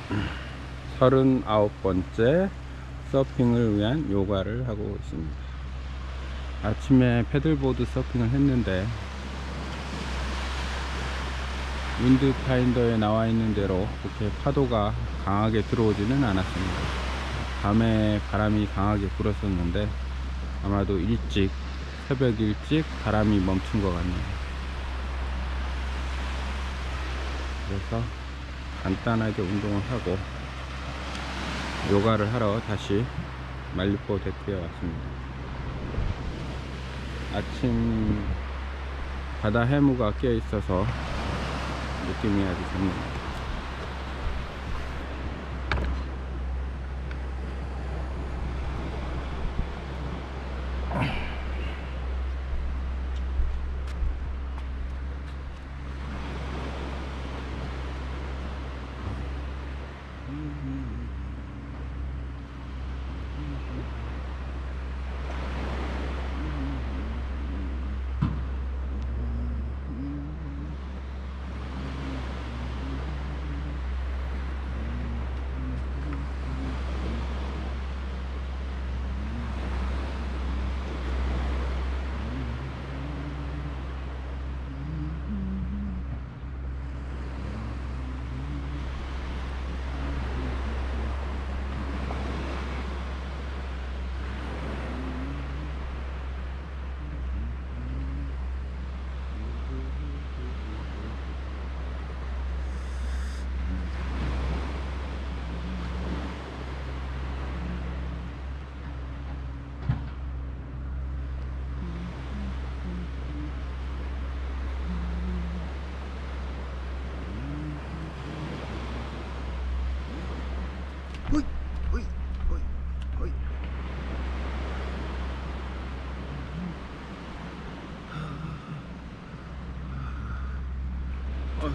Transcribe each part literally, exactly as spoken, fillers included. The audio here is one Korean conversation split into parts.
서른아홉 번째 서핑을 위한 요가를 하고 있습니다. 아침에 패들보드 서핑을 했는데 윈드 파인더에 나와 있는 대로 그렇게 파도가 강하게 들어오지는 않았습니다. 밤에 바람이 강하게 불었었는데 아마도 일찍 새벽 일찍 바람이 멈춘 것 같네요. 그래서 간단하게 운동을 하고 요가를 하러 다시 말리포 데크에 왔습니다. 아침 바다 해무가 껴 있어서 느낌이 아주 좋네요. 호이, 호이, 호이, 호이. 어.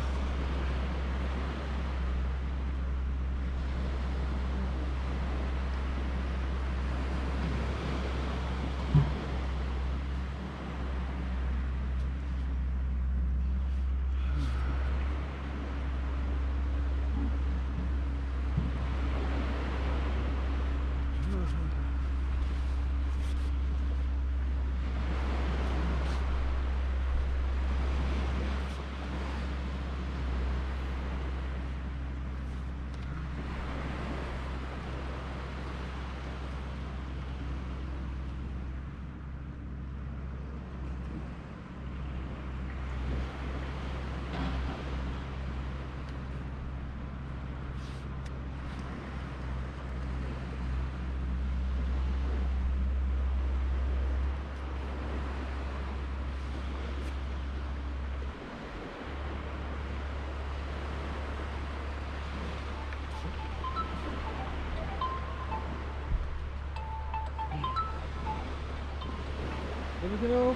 여보세요?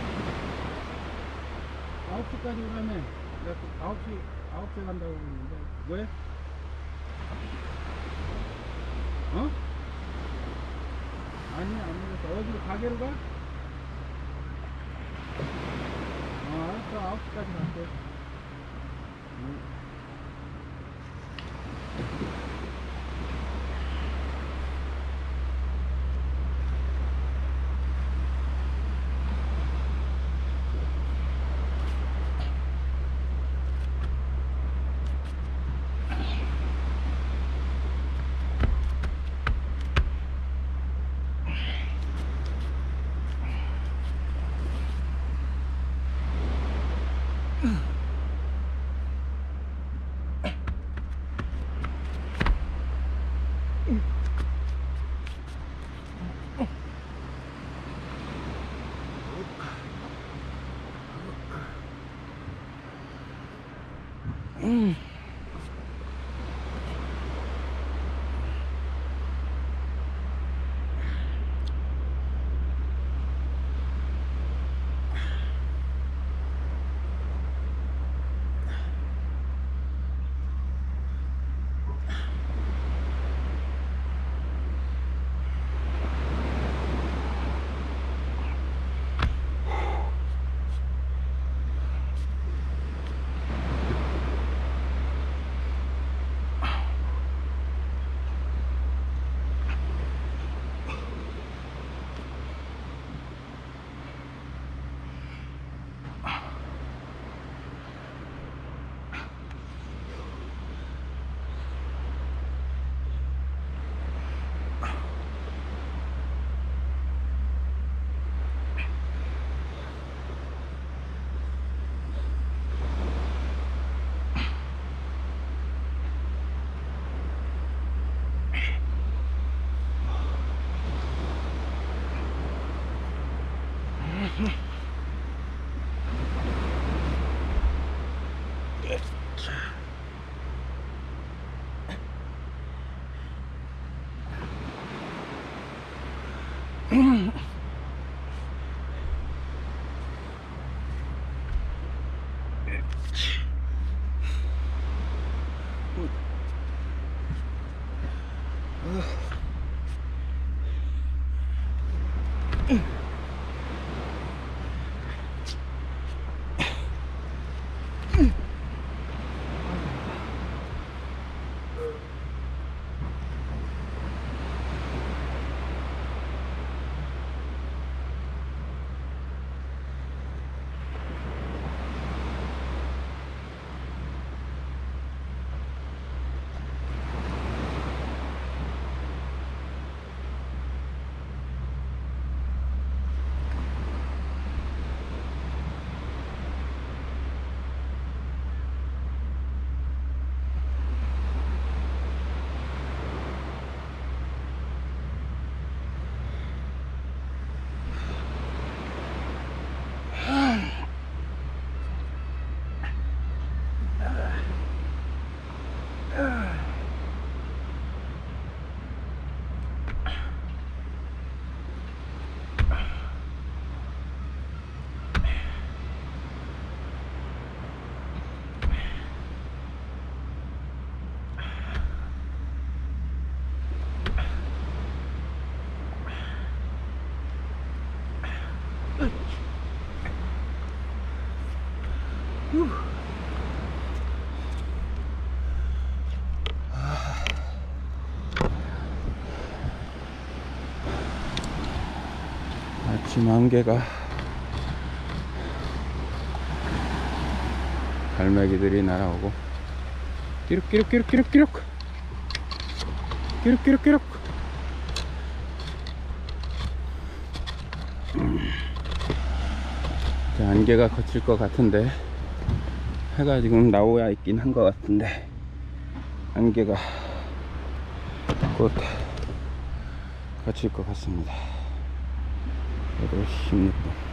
아홉 시까지 오라며. 내가 아홉 시, 아홉 시에 간다고 그러는데. 왜? 어? 아니, 안 먹었어. 어디로 가게로 가? 어, 알았어. 아홉 시까지 갈게. 응. 아침 안개가 갈매기들이 날아오고 끼룩끼룩끼룩끼룩끼룩 끼룩끼룩끼룩. 자, 안개가 거칠 것 같은데 해가 지금 나오야 있긴 한 것 같은데 안개가 곧 거칠 것 같습니다. 여덟 시 십육 분